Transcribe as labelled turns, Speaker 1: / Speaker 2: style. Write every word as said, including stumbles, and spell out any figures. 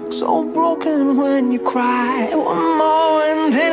Speaker 1: So broken when you cry. One more and then